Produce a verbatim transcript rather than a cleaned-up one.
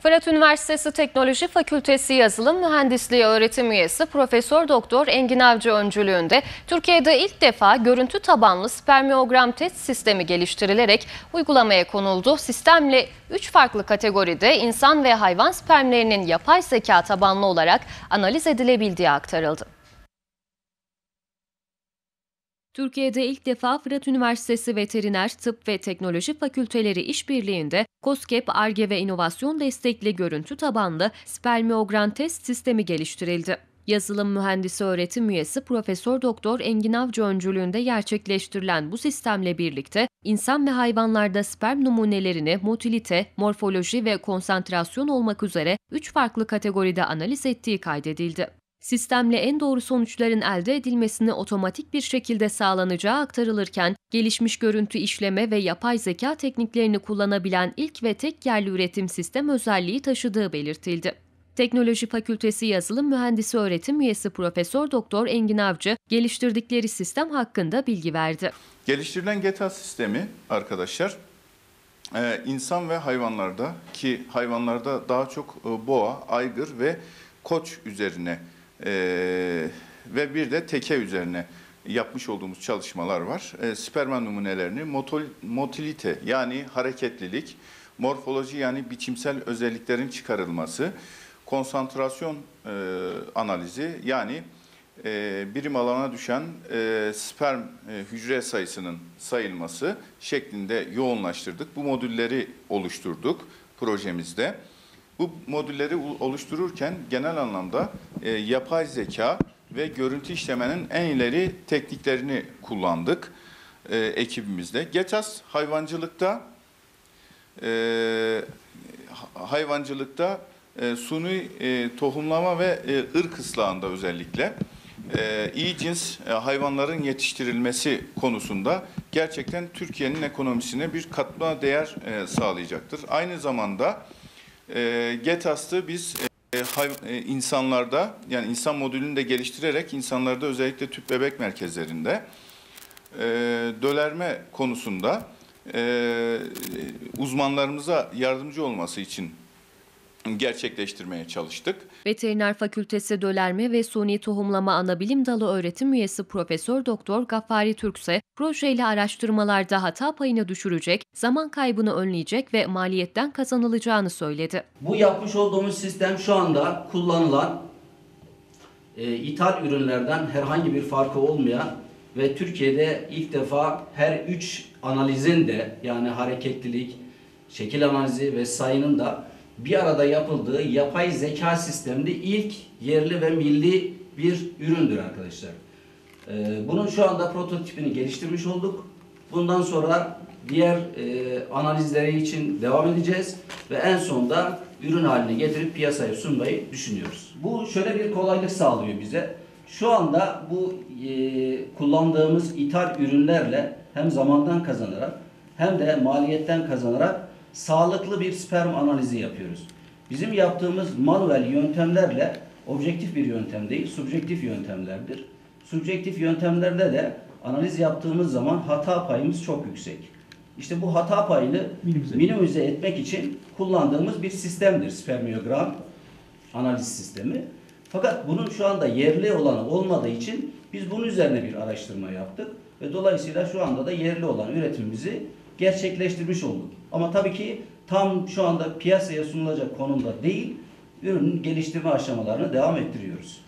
Fırat Üniversitesi Teknoloji Fakültesi Yazılım Mühendisliği öğretim üyesi Profesör Doktor Engin Avcı öncülüğünde Türkiye'de ilk defa görüntü tabanlı spermiyogram test sistemi geliştirilerek uygulamaya konuldu. Sistemle üç farklı kategoride insan ve hayvan spermlerinin yapay zeka tabanlı olarak analiz edilebildiği aktarıldı. Türkiye'de ilk defa Fırat Üniversitesi Veteriner, Tıp ve Teknoloji Fakülteleri işbirliğinde KOSGEB, Ar-Ge ve İnovasyon destekli görüntü tabanlı spermiyogram test sistemi geliştirildi. Yazılım mühendisi öğretim üyesi Profesör Doktor Engin Avcı öncülüğünde gerçekleştirilen bu sistemle birlikte insan ve hayvanlarda sperm numunelerini motilite, morfoloji ve konsantrasyon olmak üzere üç farklı kategoride analiz ettiği kaydedildi. Sistemle en doğru sonuçların elde edilmesini otomatik bir şekilde sağlanacağı aktarılırken, gelişmiş görüntü işleme ve yapay zeka tekniklerini kullanabilen ilk ve tek yerli üretim sistem özelliği taşıdığı belirtildi. Teknoloji Fakültesi Yazılım Mühendisi öğretim üyesi Profesör Doktor Engin Avcı, geliştirdikleri sistem hakkında bilgi verdi. Geliştirilen GETA sistemi arkadaşlar, e, insan ve hayvanlarda, ki hayvanlarda daha çok e, boğa, aygır ve koç üzerine Ee, ve bir de teke üzerine yapmış olduğumuz çalışmalar var. Ee, sperma numunelerini motol, motilite yani hareketlilik, morfoloji yani biçimsel özelliklerin çıkarılması, konsantrasyon e, analizi yani e, birim alana düşen e, sperm e, hücre sayısının sayılması şeklinde yoğunlaştırdık. Bu modülleri oluşturduk projemizde. Bu modülleri oluştururken genel anlamda e, yapay zeka ve görüntü işlemenin en ileri tekniklerini kullandık e, ekibimizde. GETAS hayvancılıkta e, hayvancılıkta e, suni e, tohumlama ve e, ırk ıslahında özellikle e, iyi cins e, hayvanların yetiştirilmesi konusunda gerçekten Türkiye'nin ekonomisine bir katma değer e, sağlayacaktır. Aynı zamanda E, GETAS'ı biz e, hay, e, insanlarda, yani insan modülünü de geliştirerek insanlarda özellikle tüp bebek merkezlerinde e, dölerme konusunda e, uzmanlarımıza yardımcı olması için gerçekleştirmeye çalıştık. Veteriner Fakültesi Dölerme ve Suni Tohumlama Anabilim Dalı öğretim üyesi Profesör Doktor Gaffari Türkse, projeyle araştırmalarda hata payını düşürecek, zaman kaybını önleyecek ve maliyetten kazanılacağını söyledi. Bu yapmış olduğumuz sistem şu anda kullanılan e, ithal ürünlerden herhangi bir farkı olmayan ve Türkiye'de ilk defa her üç analizin de, yani hareketlilik, şekil analizi ve sayının da bir arada yapıldığı yapay zeka sistemli ilk yerli ve milli bir üründür arkadaşlar. Ee, bunun şu anda prototipini geliştirmiş olduk. Bundan sonra diğer e, analizleri için devam edeceğiz ve en sonunda ürün haline getirip piyasaya sunmayı düşünüyoruz. Bu şöyle bir kolaylık sağlıyor bize. Şu anda bu e, kullandığımız ithal ürünlerle hem zamandan kazanarak hem de maliyetten kazanarak sağlıklı bir sperm analizi yapıyoruz. Bizim yaptığımız manuel yöntemlerle objektif bir yöntem değil, subjektif yöntemlerdir. Subjektif yöntemlerde de analiz yaptığımız zaman hata payımız çok yüksek. İşte bu hata payını minimize, minimize etmek için kullandığımız bir sistemdir spermiyogram analiz sistemi. Fakat bunun şu anda yerli olanı olmadığı için biz bunun üzerine bir araştırma yaptık ve dolayısıyla şu anda da yerli olan üretimimizi gerçekleştirmiş olduk. Ama tabii ki tam şu anda piyasaya sunulacak konumda değil, ürünün geliştirme aşamalarını devam ettiriyoruz.